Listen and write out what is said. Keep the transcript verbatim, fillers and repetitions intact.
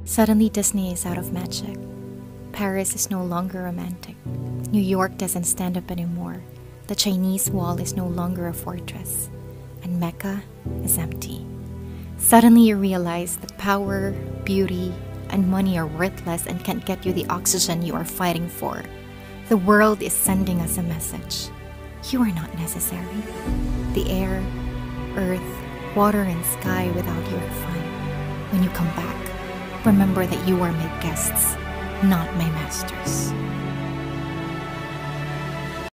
Suddenly, Disney is out of magic. Paris is no longer romantic. New York doesn't stand up anymore. The Chinese wall is no longer a fortress. And Mecca is empty. Suddenly, you realize that power, beauty, and money are worthless and can't get you the oxygen you are fighting for. The world is sending us a message. You are not necessary. The air, earth, water, and sky without you are fine. When you come back, remember that you are my guests, not my masters.